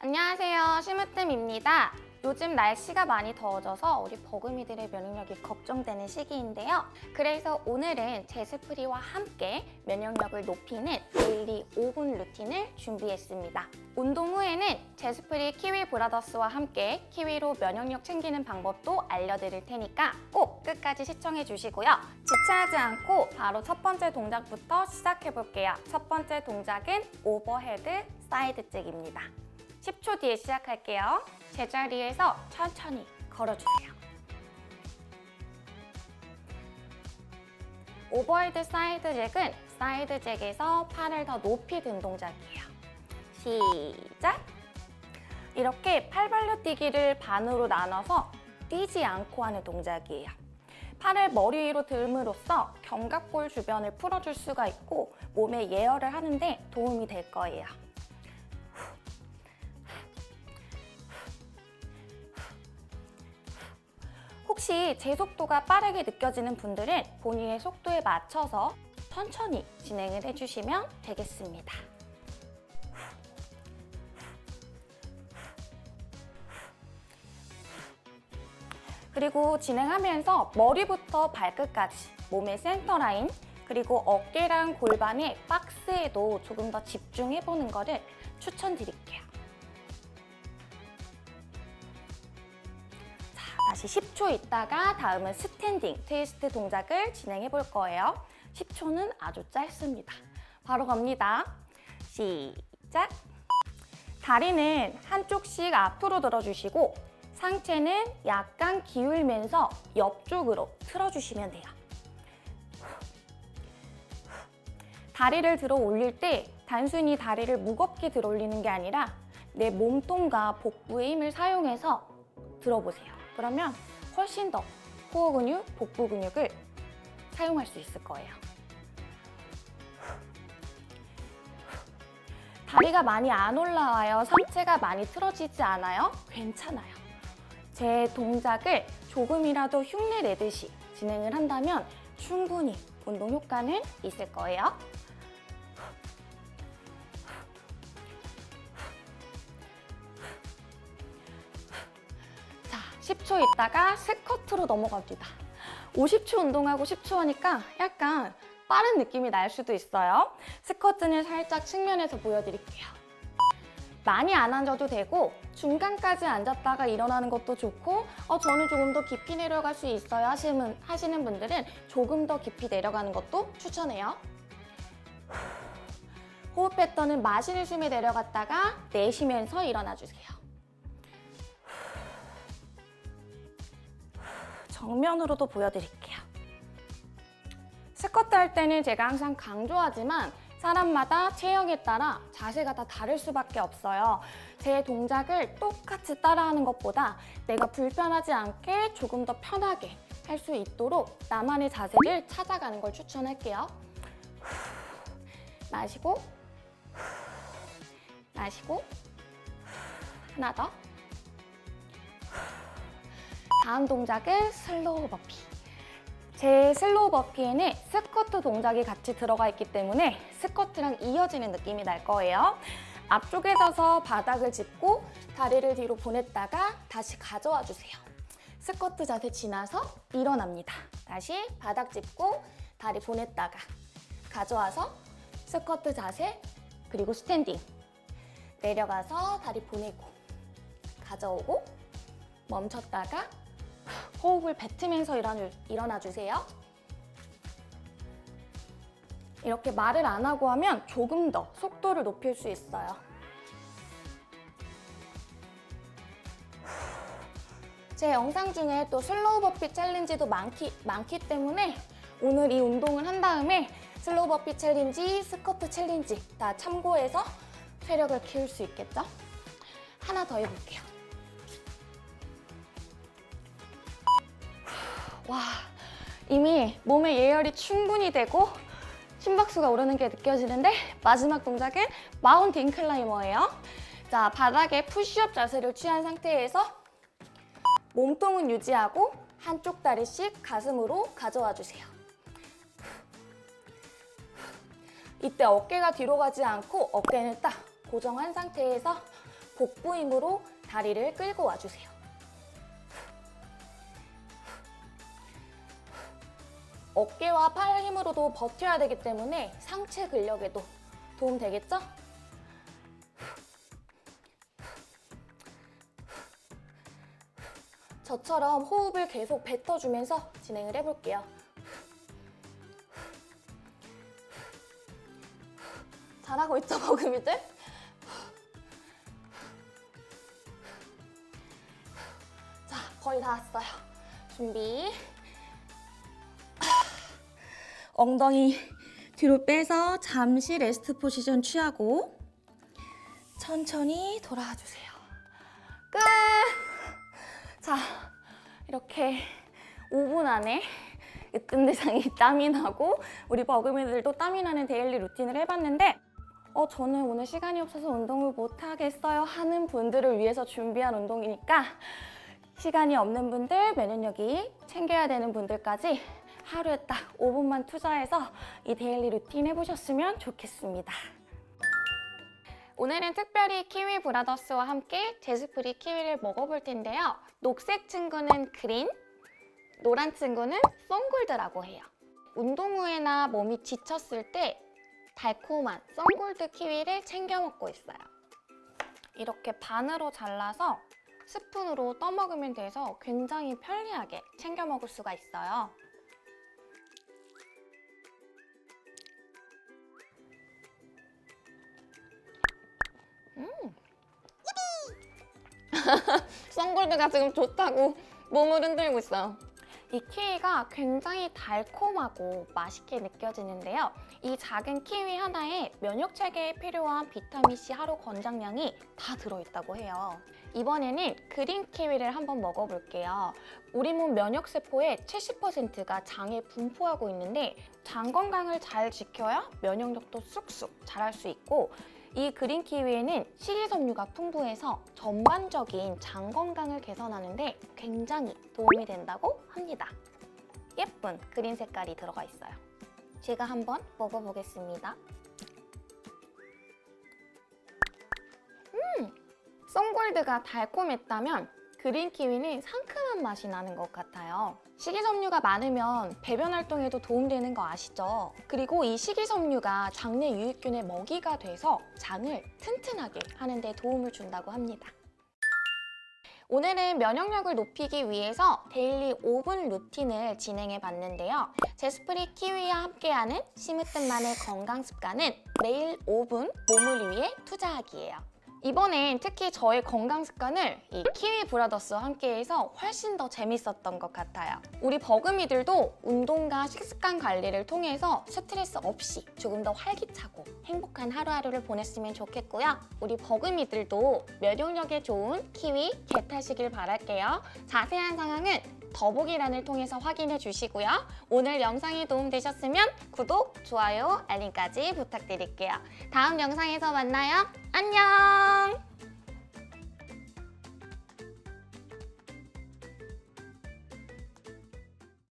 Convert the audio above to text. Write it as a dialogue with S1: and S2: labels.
S1: 안녕하세요, 심으뜸입니다. 요즘 날씨가 많이 더워져서 우리 버금이들의 면역력이 걱정되는 시기인데요. 그래서 오늘은 제스프리와 함께 면역력을 높이는 데일리 5분 루틴을 준비했습니다. 운동 후에는 제스프리 키위 브라더스와 함께 키위로 면역력 챙기는 방법도 알려드릴 테니까 꼭 끝까지 시청해 주시고요. 지체하지 않고 바로 첫 번째 동작부터 시작해 볼게요. 첫 번째 동작은 오버헤드 사이드 잭입니다. 10초 뒤에 시작할게요. 제자리에서 천천히 걸어주세요. 오버헤드 사이드 잭은 사이드 잭에서 팔을 더 높이 든 동작이에요. 시작! 이렇게 팔 벌려 뛰기를 반으로 나눠서 뛰지 않고 하는 동작이에요. 팔을 머리 위로 들므로써 견갑골 주변을 풀어줄 수가 있고 몸에 예열을 하는데 도움이 될 거예요. 혹시 제 속도가 빠르게 느껴지는 분들은 본인의 속도에 맞춰서 천천히 진행을 해주시면 되겠습니다. 그리고 진행하면서 머리부터 발끝까지 몸의 센터 라인 그리고 어깨랑 골반의 박스에도 조금 더 집중해보는 거를 추천드릴게요. 다시 10초 있다가 다음은 스탠딩 트위스트 동작을 진행해 볼 거예요. 10초는 아주 짧습니다. 바로 갑니다. 시작! 다리는 한쪽씩 앞으로 들어주시고 상체는 약간 기울면서 옆쪽으로 틀어주시면 돼요. 다리를 들어 올릴 때 단순히 다리를 무겁게 들어 올리는 게 아니라 내 몸통과 복부의 힘을 사용해서 들어보세요. 그러면 훨씬 더 코어 근육, 복부 근육을 사용할 수 있을 거예요. 다리가 많이 안 올라와요. 상체가 많이 틀어지지 않아요? 괜찮아요. 제 동작을 조금이라도 흉내 내듯이 진행을 한다면 충분히 운동 효과는 있을 거예요. 10초 있다가 스쿼트로 넘어갑니다. 50초 운동하고 10초 하니까 약간 빠른 느낌이 날 수도 있어요. 스쿼트는 살짝 측면에서 보여드릴게요. 많이 안 앉아도 되고 중간까지 앉았다가 일어나는 것도 좋고 저는 조금 더 깊이 내려갈 수 있어요 하시는 분들은 조금 더 깊이 내려가는 것도 추천해요. 호흡 패턴은 마시는 숨에 내려갔다가 내쉬면서 일어나주세요. 정면으로도 보여드릴게요. 스쿼트 할 때는 제가 항상 강조하지만 사람마다 체형에 따라 자세가 다 다를 수밖에 없어요. 제 동작을 똑같이 따라하는 것보다 내가 불편하지 않게 조금 더 편하게 할 수 있도록 나만의 자세를 찾아가는 걸 추천할게요. 마시고 마시고 하나 더. 다음 동작은 슬로우 버피. 제 슬로우 버피에는 스쿼트 동작이 같이 들어가 있기 때문에 스쿼트랑 이어지는 느낌이 날 거예요. 앞쪽에 서서 바닥을 짚고 다리를 뒤로 보냈다가 다시 가져와 주세요. 스쿼트 자세 지나서 일어납니다. 다시 바닥 짚고 다리 보냈다가 가져와서 스쿼트 자세 그리고 스탠딩. 내려가서 다리 보내고 가져오고 멈췄다가 호흡을 뱉으면서 일어나 주세요. 이렇게 말을 안 하고 하면 조금 더 속도를 높일 수 있어요. 제 영상 중에 또 슬로우 버피 챌린지도 많기 때문에 오늘 이 운동을 한 다음에 슬로우 버피 챌린지, 스쿼트 챌린지 다 참고해서 체력을 키울 수 있겠죠? 하나 더 해볼게요. 와, 이미 몸에 예열이 충분히 되고 심박수가 오르는 게 느껴지는데 마지막 동작은 마운틴 클라이머예요. 자, 바닥에 푸시업 자세를 취한 상태에서 몸통은 유지하고 한쪽 다리씩 가슴으로 가져와 주세요. 이때 어깨가 뒤로 가지 않고 어깨는 딱 고정한 상태에서 복부 힘으로 다리를 끌고 와주세요. 어깨와 팔 힘으로도 버텨야 되기 때문에 상체 근력에도 도움 되겠죠? 저처럼 호흡을 계속 뱉어주면서 진행을 해볼게요. 잘하고 있죠, 버금이들? 자, 거의 다 왔어요. 준비. 엉덩이 뒤로 빼서 잠시 레스트 포지션 취하고 천천히 돌아와 주세요. 끝! 자, 이렇게 5분 안에 으뜸 대상이 땀이 나고 우리 버금이들도 땀이 나는 데일리 루틴을 해봤는데 저는 오늘 시간이 없어서 운동을 못하겠어요 하는 분들을 위해서 준비한 운동이니까 시간이 없는 분들, 면역력이 챙겨야 되는 분들까지 하루에 딱 5분만 투자해서 이 데일리 루틴 해보셨으면 좋겠습니다. 오늘은 특별히 키위 브라더스와 함께 제스프리 키위를 먹어볼 텐데요. 녹색 친구는 그린, 노란 친구는 썬골드라고 해요. 운동 후에나 몸이 지쳤을 때 달콤한 썬골드 키위를 챙겨 먹고 있어요. 이렇게 반으로 잘라서 스푼으로 떠먹으면 돼서 굉장히 편리하게 챙겨 먹을 수가 있어요. 썬골드가 지금 좋다고 몸을 흔들고 있어요. 이 키위가 굉장히 달콤하고 맛있게 느껴지는데요. 이 작은 키위 하나에 면역 체계에 필요한 비타민C 하루 권장량이 다 들어있다고 해요. 이번에는 그린 키위를 한번 먹어볼게요. 우리 몸 면역세포의 70%가 장에 분포하고 있는데 장 건강을 잘 지켜야 면역력도 쑥쑥 자랄 수 있고 이 그린 키위에는 식이섬유가 풍부해서 전반적인 장 건강을 개선하는 데 굉장히 도움이 된다고 합니다. 예쁜 그린 색깔이 들어가 있어요. 제가 한번 먹어보겠습니다. 썬골드가 달콤했다면 그린 키위는 상큼한 맛이 나는 것 같아요. 식이섬유가 많으면 배변 활동에도 도움되는 거 아시죠? 그리고 이 식이섬유가 장내 유익균의 먹이가 돼서 장을 튼튼하게 하는 데 도움을 준다고 합니다. 오늘은 면역력을 높이기 위해서 데일리 5분 루틴을 진행해 봤는데요. 제스프리 키위와 함께하는 심으뜸만의 건강 습관은 매일 5분 몸을 위해 투자하기예요. 이번엔 특히 저의 건강 습관을 이 키위 브라더스와 함께해서 훨씬 더 재밌었던 것 같아요. 우리 버금이들도 운동과 식습관 관리를 통해서 스트레스 없이 조금 더 활기차고 행복한 하루하루를 보냈으면 좋겠고요. 우리 버금이들도 면역력에 좋은 키위 겟하시길 바랄게요. 자세한 상황은 더보기란을 통해서 확인해 주시고요. 오늘 영상이 도움되셨으면 구독, 좋아요, 알림까지 부탁드릴게요. 다음 영상에서 만나요. 안녕!